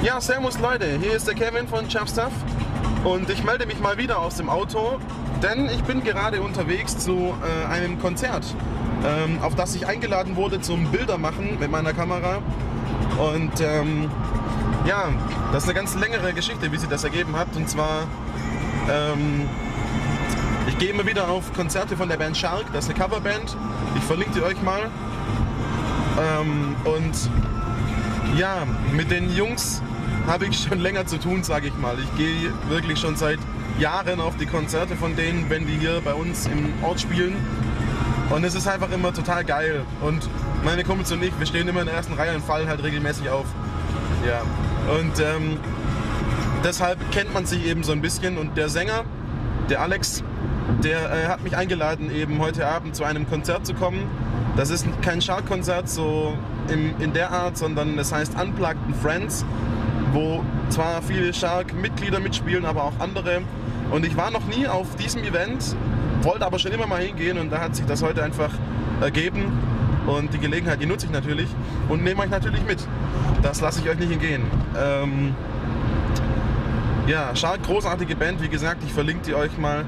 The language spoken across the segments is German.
Ja, servus Leute, hier ist der Kevin von Chuff Stuff und ich melde mich mal wieder aus dem Auto, denn ich bin gerade unterwegs zu einem Konzert, auf das ich eingeladen wurde zum Bildermachen mit meiner Kamera. Und ja, das ist eine ganz längere Geschichte, wie sich das ergeben hat. Und zwar, ich gehe immer wieder auf Konzerte von der Band Shark, das ist eine Coverband, ich verlinke die euch mal. Und ja, mit den Jungs habe ich schon länger zu tun, sage ich mal. Ich gehe wirklich schon seit Jahren auf die Konzerte von denen, wenn die hier bei uns im Ort spielen. Und es ist einfach immer total geil. Und meine Kumpels und ich, wir stehen immer in der ersten Reihe und fallen halt regelmäßig auf. Ja. Und deshalb kennt man sich eben so ein bisschen. Und der Sänger, der Alex, der hat mich eingeladen, eben heute Abend zu einem Konzert zu kommen. Das ist kein Shark-Konzert so in der Art, sondern es heißt Unplugged and Friends, wo zwar viele Shark-Mitglieder mitspielen, aber auch andere. Und ich war noch nie auf diesem Event, wollte aber schon immer mal hingehen und da hat sich das heute einfach ergeben. Und die Gelegenheit, die nutze ich natürlich und nehme euch natürlich mit. Das lasse ich euch nicht entgehen. Ja, Shark, großartige Band, wie gesagt, ich verlinke die euch mal.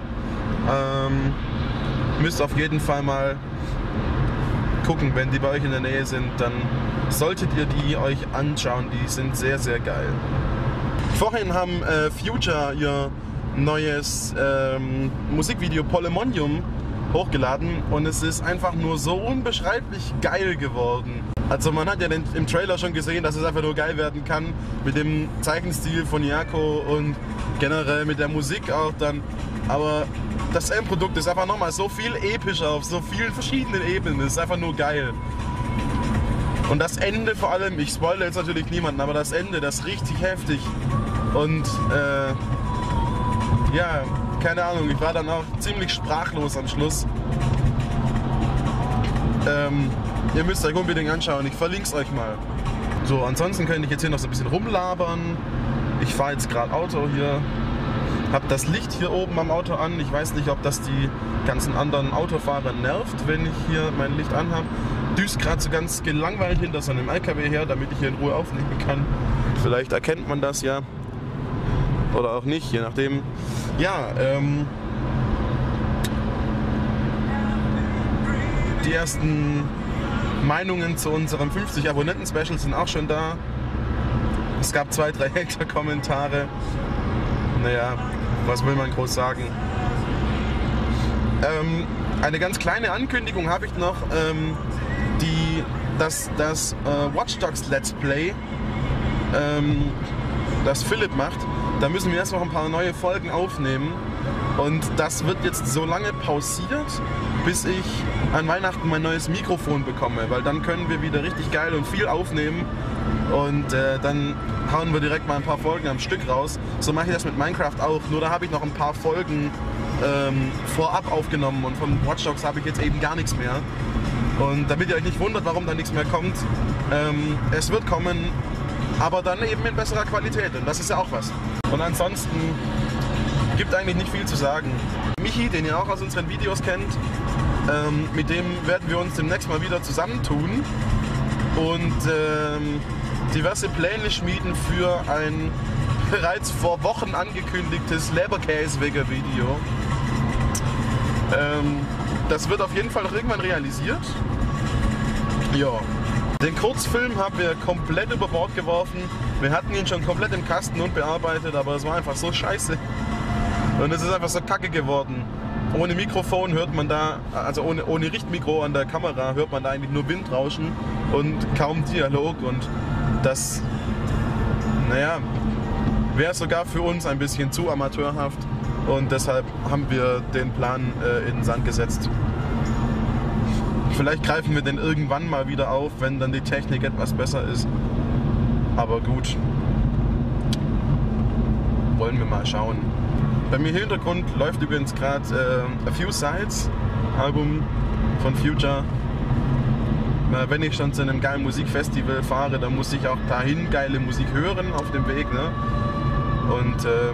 Müsst auf jeden Fall mal gucken, wenn die bei euch in der Nähe sind, dann solltet ihr die euch anschauen, die sind sehr, sehr geil. Vorhin haben Future ihr neues Musikvideo Polemonium hochgeladen und es ist einfach nur so unbeschreiblich geil geworden. Also man hat ja im Trailer schon gesehen, dass es einfach nur geil werden kann mit dem Zeichenstil von Jaco und generell mit der Musik auch dann, aber das Endprodukt ist einfach nochmal so viel epischer auf so vielen verschiedenen Ebenen. Das ist einfach nur geil. Und das Ende vor allem, ich spoilere jetzt natürlich niemanden, aber das Ende, das ist richtig heftig. Und ja, keine Ahnung, ich war dann auch ziemlich sprachlos am Schluss. Ihr müsst euch unbedingt anschauen, ich verlinke es euch mal. So, ansonsten könnte ich jetzt hier noch so ein bisschen rumlabern. Ich fahre jetzt gerade Auto hier. Hab das Licht hier oben am Auto an. Ich weiß nicht, ob das die ganzen anderen Autofahrer nervt, wenn ich hier mein Licht anhabe. Düst gerade so ganz gelangweilt hinter so einem LKW her, damit ich hier in Ruhe aufnehmen kann. Vielleicht erkennt man das ja. Oder auch nicht, je nachdem. Ja, die ersten Meinungen zu unserem 50 Abonnenten-Special sind auch schon da. Es gab 2, 3 Hater-Kommentare. Naja, was will man groß sagen? Eine ganz kleine Ankündigung habe ich noch, das Watch Dogs Let's Play, das Philipp macht. Da müssen wir erst noch ein paar neue Folgen aufnehmen und das wird jetzt so lange pausiert, bis ich an Weihnachten mein neues Mikrofon bekomme, weil dann können wir wieder richtig geil und viel aufnehmen und dann hauen wir direkt mal ein paar Folgen am Stück raus. So mache ich das mit Minecraft auch, nur da habe ich noch ein paar Folgen vorab aufgenommen und von Watch Dogs habe ich jetzt eben gar nichts mehr. Und damit ihr euch nicht wundert, warum da nichts mehr kommt, es wird kommen, aber dann eben in besserer Qualität und das ist ja auch was. Und ansonsten gibt eigentlich nicht viel zu sagen. Michi, den ihr auch aus unseren Videos kennt, mit dem werden wir uns demnächst mal wieder zusammentun und diverse Pläne schmieden für ein bereits vor Wochen angekündigtes Leberkäse-Vega-Video. Das wird auf jeden Fall noch irgendwann realisiert. Ja. Den Kurzfilm haben wir komplett über Bord geworfen. Wir hatten ihn schon komplett im Kasten und bearbeitet, aber es war einfach so scheiße. Und es ist einfach so kacke geworden. Ohne Mikrofon hört man da, also ohne Richtmikro an der Kamera, hört man da eigentlich nur Windrauschen und kaum Dialog. Und das, naja, wäre sogar für uns ein bisschen zu amateurhaft. Und deshalb haben wir den Plan in den Sand gesetzt. Vielleicht greifen wir den irgendwann mal wieder auf, wenn dann die Technik etwas besser ist. Aber gut, wollen wir mal schauen. Bei mir im Hintergrund läuft übrigens gerade A Few Sides, Album von Future. Wenn ich schon zu einem geilen Musikfestival fahre, dann muss ich auch dahin geile Musik hören auf dem Weg. Ne? Und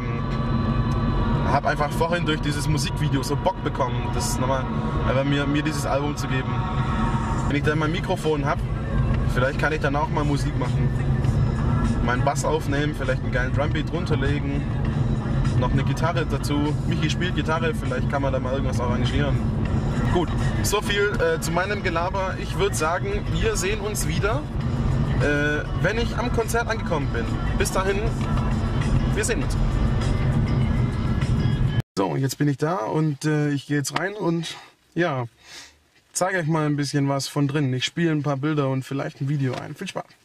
habe einfach vorhin durch dieses Musikvideo so Bock bekommen, das nochmal einfach mir dieses Album zu geben. Wenn ich dann mein Mikrofon habe, vielleicht kann ich dann auch mal Musik machen. meinen Bass aufnehmen, vielleicht einen geilen Drumbeat drunterlegen, noch eine Gitarre dazu. Michi spielt Gitarre, vielleicht kann man da mal irgendwas arrangieren. Gut, so viel zu meinem Gelaber. Ich würde sagen, wir sehen uns wieder, wenn ich am Konzert angekommen bin. Bis dahin, wir sehen uns. So, jetzt bin ich da und ich gehe jetzt rein und ja, zeige euch mal ein bisschen was von drin. Ich spiele ein paar Bilder und vielleicht ein Video ein. Viel Spaß!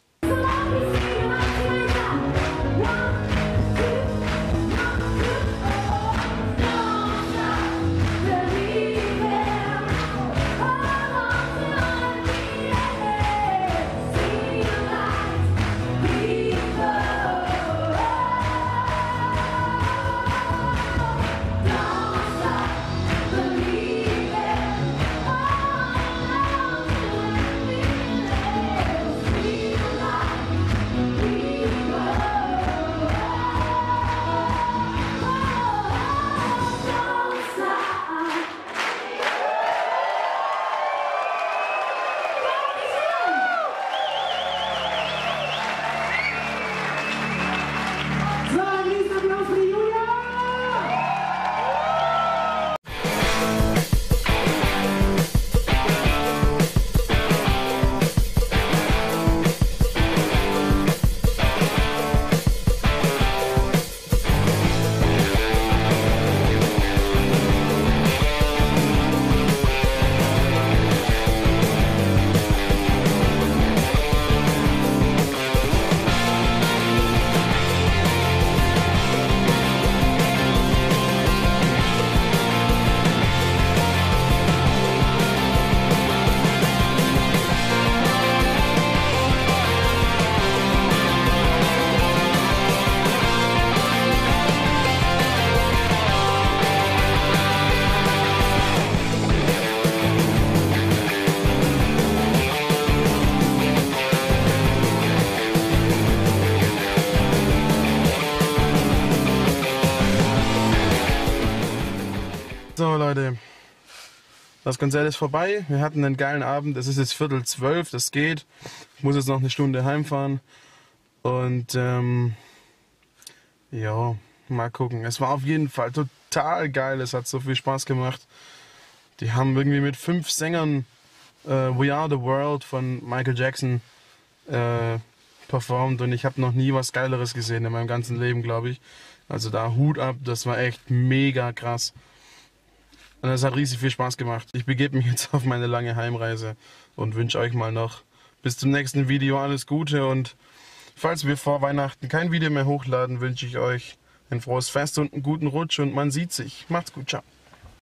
So Leute, das Konzert ist vorbei. Wir hatten einen geilen Abend. Es ist jetzt 11:45, das geht. Ich muss jetzt noch eine Stunde heimfahren. Und ja, mal gucken. Es war auf jeden Fall total geil. Es hat so viel Spaß gemacht. Die haben irgendwie mit 5 Sängern We Are the World von Michael Jackson performt. Und ich habe noch nie was Geileres gesehen in meinem ganzen Leben, glaube ich. Also da Hut ab, das war echt mega krass. Und es hat riesig viel Spaß gemacht. Ich begebe mich jetzt auf meine lange Heimreise und wünsche euch mal noch bis zum nächsten Video alles Gute. Und falls wir vor Weihnachten kein Video mehr hochladen, wünsche ich euch ein frohes Fest und einen guten Rutsch. Und man sieht sich. Macht's gut, ciao.